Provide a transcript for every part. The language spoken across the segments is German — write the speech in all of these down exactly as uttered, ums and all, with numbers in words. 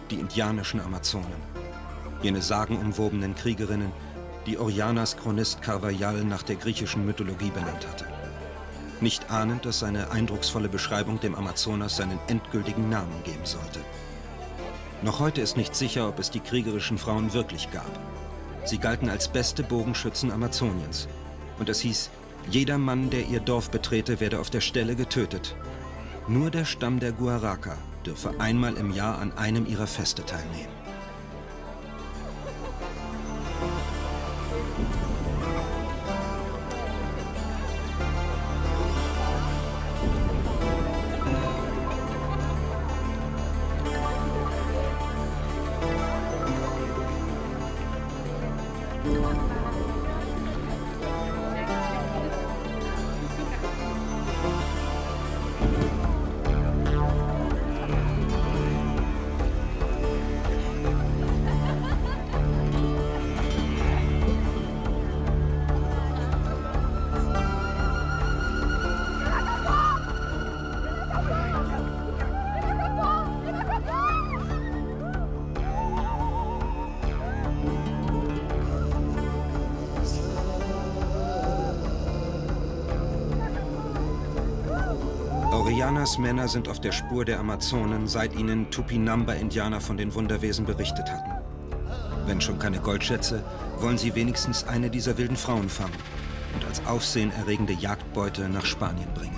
die indianischen Amazonen. Jene sagenumwobenen Kriegerinnen, die Orellana's Chronist Carvajal nach der griechischen Mythologie benannt hatte. Nicht ahnend, dass seine eindrucksvolle Beschreibung dem Amazonas seinen endgültigen Namen geben sollte. Noch heute ist nicht sicher, ob es die kriegerischen Frauen wirklich gab. Sie galten als beste Bogenschützen Amazoniens. Und es hieß, jeder Mann, der ihr Dorf betrete, werde auf der Stelle getötet. Nur der Stamm der Guaraca dürfe einmal im Jahr an einem ihrer Feste teilnehmen. Orellanas Männer sind auf der Spur der Amazonen, seit ihnen Tupinamba-Indianer von den Wunderwesen berichtet hatten. Wenn schon keine Goldschätze, wollen sie wenigstens eine dieser wilden Frauen fangen und als aufsehenerregende Jagdbeute nach Spanien bringen.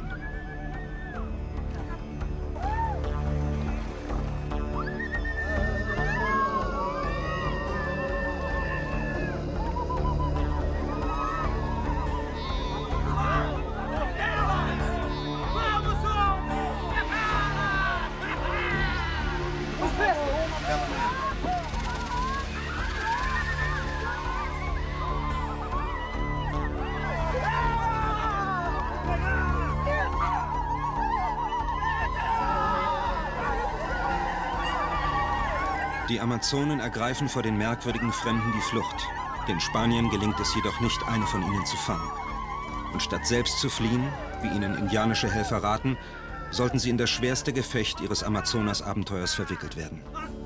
Die Amazonen ergreifen vor den merkwürdigen Fremden die Flucht. Den Spaniern gelingt es jedoch nicht, eine von ihnen zu fangen. Und statt selbst zu fliehen, wie ihnen indianische Helfer raten, sollten sie in das schwerste Gefecht ihres Amazonas-Abenteuers verwickelt werden.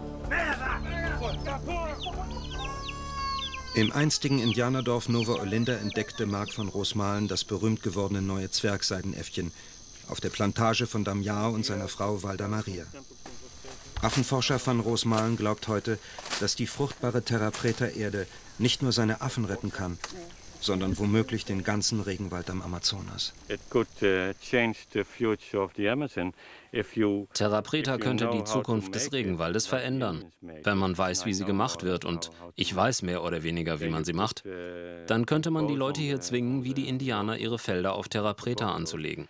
Im einstigen Indianerdorf Nova Olinda entdeckte Mark von Rosmalen das berühmt gewordene neue Zwergseidenäffchen auf der Plantage von Damiao und seiner Frau Valda Maria. Affenforscher van Rosmalen glaubt heute, dass die fruchtbare Terra Preta-Erde nicht nur seine Affen retten kann, sondern womöglich den ganzen Regenwald am Amazonas. Terra Preta könnte die Zukunft des Regenwaldes verändern. Wenn man weiß, wie sie gemacht wird, und ich weiß mehr oder weniger, wie man sie macht, dann könnte man die Leute hier zwingen, wie die Indianer ihre Felder auf Terra Preta anzulegen.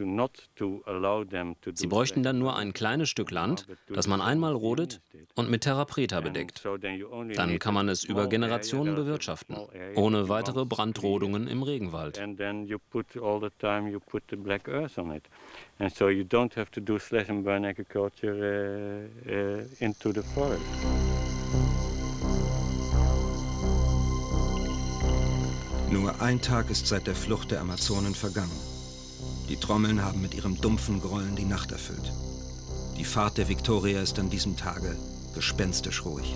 Sie bräuchten dann nur ein kleines Stück Land, das man einmal rodet und mit Terra Preta bedeckt. Dann kann man es über Generationen bewirtschaften, ohne weitere Brandrodungen im Regenwald. Nur ein Tag ist seit der Flucht der Amazonen vergangen. Die Trommeln haben mit ihrem dumpfen Grollen die Nacht erfüllt. Die Fahrt der Victoria ist an diesem Tage gespenstisch ruhig.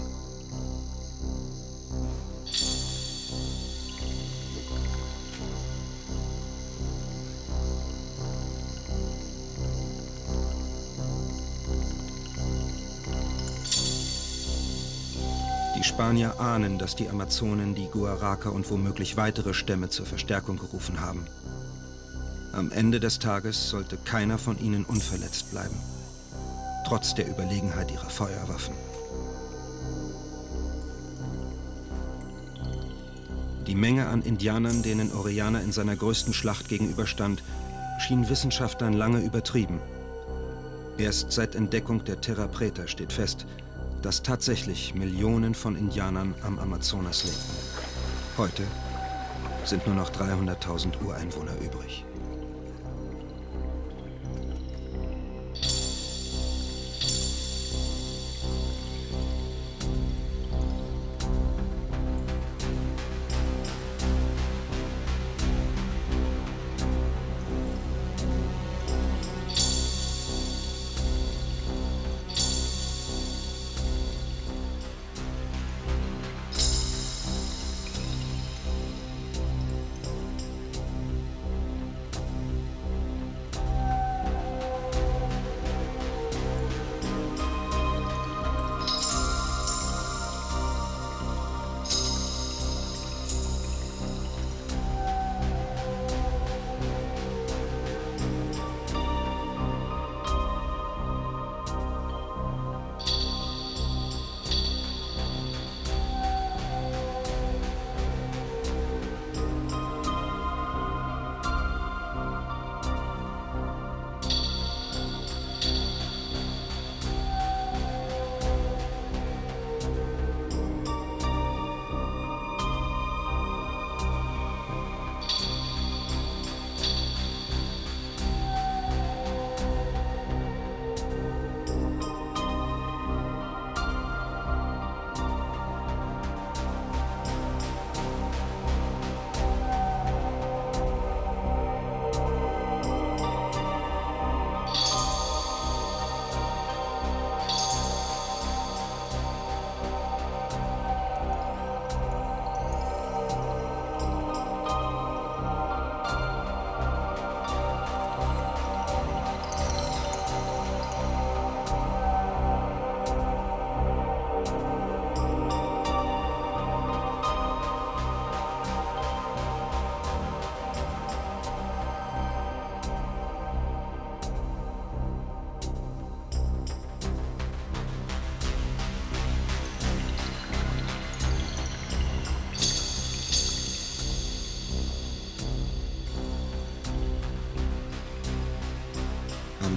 Die Spanier ahnen, dass die Amazonen die Guaraca und womöglich weitere Stämme zur Verstärkung gerufen haben. Am Ende des Tages sollte keiner von ihnen unverletzt bleiben, trotz der Überlegenheit ihrer Feuerwaffen. Die Menge an Indianern, denen Orellana in seiner größten Schlacht gegenüberstand, schien Wissenschaftlern lange übertrieben. Erst seit Entdeckung der Terra Preta steht fest, dass tatsächlich Millionen von Indianern am Amazonas lebten. Heute sind nur noch dreihunderttausend Ureinwohner übrig.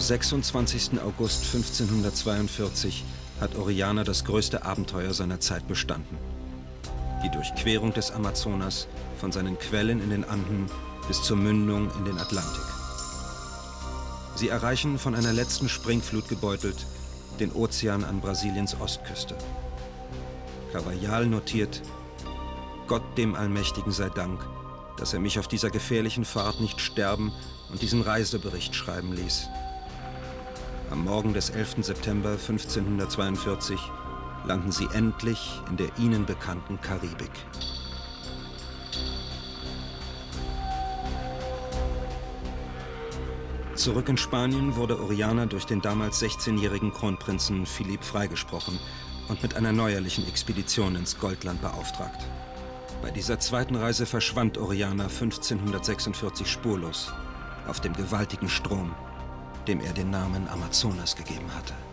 sechsundzwanzigsten August fünfzehnhundertzweiundvierzig hat Orellana das größte Abenteuer seiner Zeit bestanden. Die Durchquerung des Amazonas von seinen Quellen in den Anden bis zur Mündung in den Atlantik. Sie erreichen, von einer letzten Springflut gebeutelt, den Ozean an Brasiliens Ostküste. Caravel notiert: Gott dem Allmächtigen sei Dank, dass er mich auf dieser gefährlichen Fahrt nicht sterben und diesen Reisebericht schreiben ließ. Am Morgen des elften September fünfzehnhundertzweiundvierzig landen sie endlich in der ihnen bekannten Karibik. Zurück in Spanien wurde Orellana durch den damals sechzehnjährigen Kronprinzen Philipp freigesprochen und mit einer neuerlichen Expedition ins Goldland beauftragt. Bei dieser zweiten Reise verschwand Orellana fünfzehnhundertsechsundvierzig spurlos auf dem gewaltigen Strom, dem er den Namen Amazonas gegeben hatte.